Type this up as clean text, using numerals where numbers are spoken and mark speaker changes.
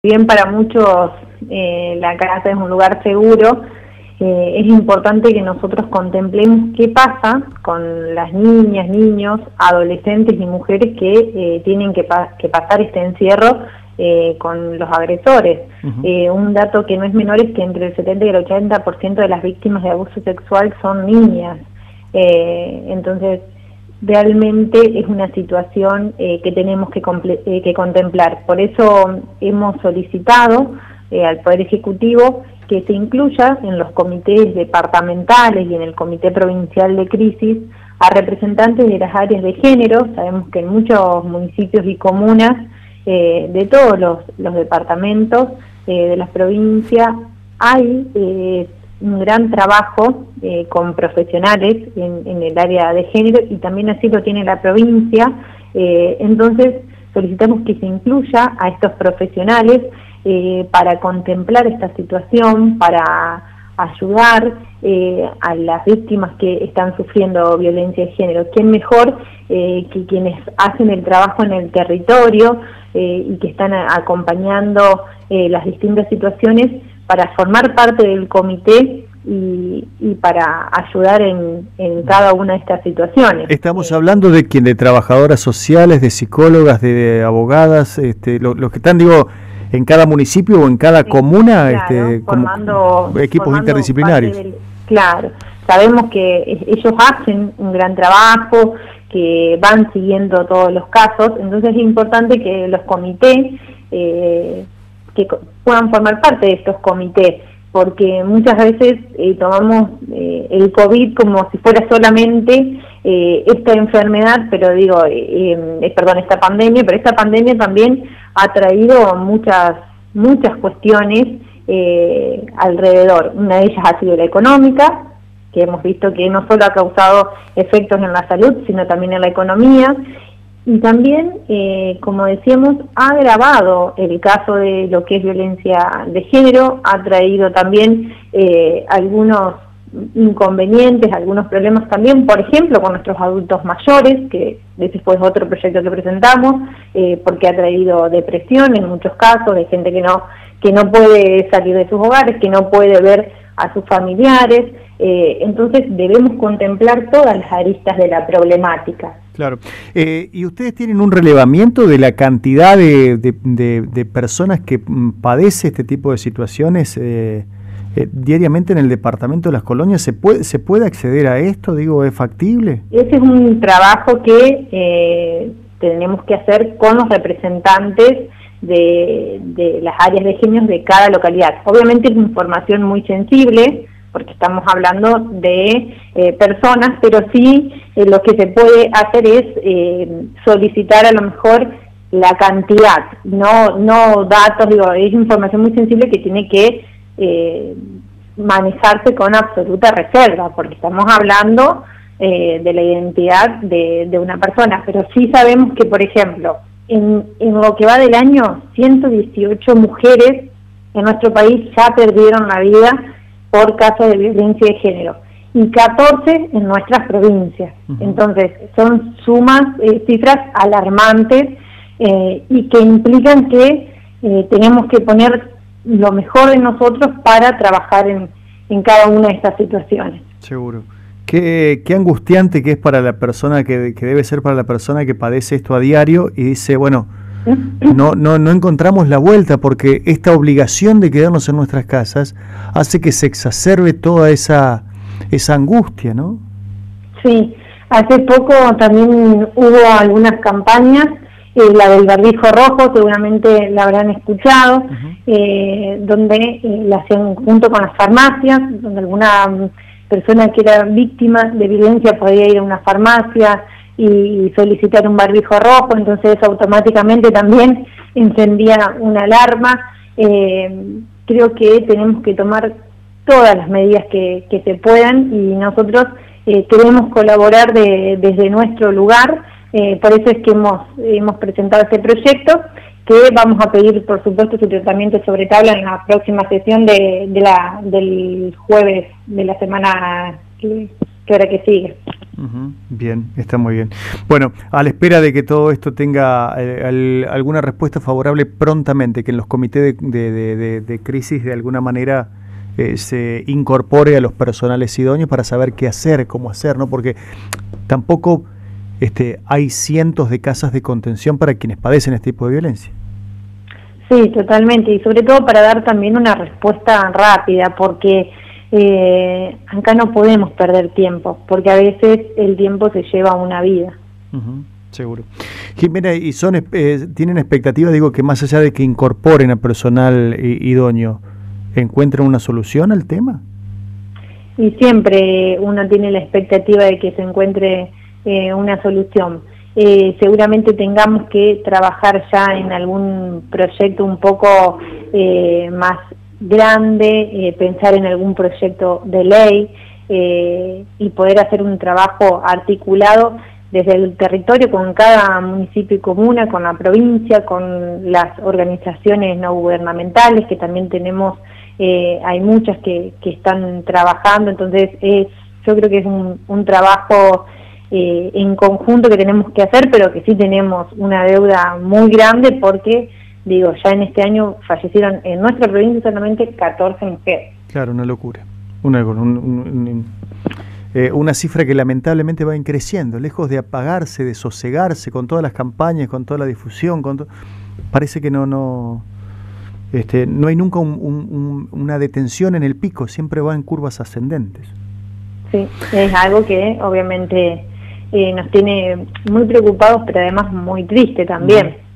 Speaker 1: si bien para muchos la casa es un lugar seguro, es importante que nosotros contemplemos qué pasa con las niñas, niños, adolescentes y mujeres que tienen que pasar este encierro con los agresores. Un dato que no es menor es que entre el 70 y el 80% de las víctimas de abuso sexual son niñas. Entonces, realmente es una situación que tenemos que contemplar. Por eso hemos solicitado al Poder Ejecutivo que se incluya en los comités departamentales y en el Comité Provincial de Crisis a representantes de las áreas de género. Sabemos que en muchos municipios y comunas de todos los departamentos de las provincias hay un gran trabajo con profesionales en el área de género, y también así lo tiene la provincia. Entonces solicitamos que se incluya a estos profesionales para contemplar esta situación, para ayudar a las víctimas que están sufriendo violencia de género. ¿Quién mejor que quienes hacen el trabajo en el territorio y que están acompañando las distintas situaciones para formar parte del comité y para ayudar en cada una de estas situaciones?
Speaker 2: Estamos hablando de quién, de trabajadoras sociales, de psicólogas, de abogadas, los que están, digo, en cada municipio o en cada comuna, claro,
Speaker 1: formando
Speaker 2: equipos interdisciplinarios.
Speaker 1: Claro, sabemos que ellos hacen un gran trabajo, que van siguiendo todos los casos, entonces es importante que los comités que puedan formar parte de estos comités, porque muchas veces tomamos el COVID como si fuera solamente esta enfermedad, pero digo, perdón, esta pandemia, pero esta pandemia también ha traído muchas cuestiones alrededor. Una de ellas ha sido la económica, que hemos visto que no solo ha causado efectos en la salud, sino también en la economía, y también, como decíamos, ha agravado el caso de lo que es violencia de género, ha traído también algunos inconvenientes, algunos problemas también, por ejemplo, con nuestros adultos mayores, que ese fue otro proyecto que presentamos, porque ha traído depresión en muchos casos, de gente que no puede salir de sus hogares, que no puede ver a sus familiares. Entonces debemos contemplar todas las aristas de la problemática.
Speaker 2: Claro. ¿Y ustedes tienen un relevamiento de la cantidad de personas que padece este tipo de situaciones diariamente en el departamento de Las Colonias? ¿Se puede acceder a esto? Digo, ¿es factible? Ese
Speaker 1: es un trabajo que tenemos que hacer con los representantes de las áreas de género de cada localidad. Obviamente es información muy sensible, porque estamos hablando de personas, pero sí lo que se puede hacer es solicitar a lo mejor la cantidad, no datos. Digo, es información muy sensible que tiene que manejarse con absoluta reserva, porque estamos hablando de la identidad de una persona, pero sí sabemos que, por ejemplo, en lo que va del año, 118 mujeres en nuestro país ya perdieron la vida por casos de violencia de género, y 14 en nuestras provincias. Entonces, son cifras alarmantes y que implican que tenemos que poner lo mejor de nosotros para trabajar en cada una de estas situaciones.
Speaker 2: Seguro. Qué angustiante que es para la persona, que debe ser para la persona que padece esto a diario y dice, bueno, no encontramos la vuelta, porque esta obligación de quedarnos en nuestras casas hace que se exacerbe toda esa angustia, ¿no? Sí,
Speaker 1: hace poco también hubo algunas campañas, la del barbijo rojo, seguramente la habrán escuchado, donde la hacían junto con las farmacias, donde alguna persona que era víctima de violencia podía ir a una farmacia y solicitar un barbijo rojo, entonces automáticamente también encendía una alarma. Creo que tenemos que tomar todas las medidas que se puedan, y nosotros queremos colaborar desde nuestro lugar. Por eso es que hemos presentado este proyecto, que vamos a pedir, por supuesto, su tratamiento sobre tabla en la próxima sesión del jueves de la semana que ahora que sigue.
Speaker 2: Bien, está muy bien. Bueno, a la espera de que todo esto tenga alguna respuesta favorable prontamente, que en los comités de crisis de alguna manera se incorpore a los personales idóneos para saber qué hacer, cómo hacer, ¿no? Porque tampoco hay cientos de casas de contención para quienes padecen este tipo de violencia.
Speaker 1: Sí, totalmente, y sobre todo para dar también una respuesta rápida, porque acá no podemos perder tiempo, porque a veces el tiempo se lleva una vida.
Speaker 2: Seguro. Jimena, ¿y tienen expectativa, digo, que más allá de que incorporen a personal idóneo, encuentren una solución al tema?
Speaker 1: Y siempre uno tiene la expectativa de que se encuentre una solución. Seguramente tengamos que trabajar ya en algún proyecto un poco más grande, pensar en algún proyecto de ley y poder hacer un trabajo articulado desde el territorio con cada municipio y comuna, con la provincia, con las organizaciones no gubernamentales, que también tenemos, hay muchas que están trabajando, entonces yo creo que es un trabajo en conjunto que tenemos que hacer, pero que sí tenemos una deuda muy grande porque, digo, ya en este año fallecieron en nuestra provincia solamente 14 mujeres.
Speaker 2: Claro, una locura. Una cifra que lamentablemente va creciendo, lejos de apagarse, de sosegarse con todas las campañas, con toda la difusión, parece que no hay nunca una detención en el pico, siempre va en curvas ascendentes.
Speaker 1: Sí, es algo que obviamente nos tiene muy preocupados, pero además muy triste también.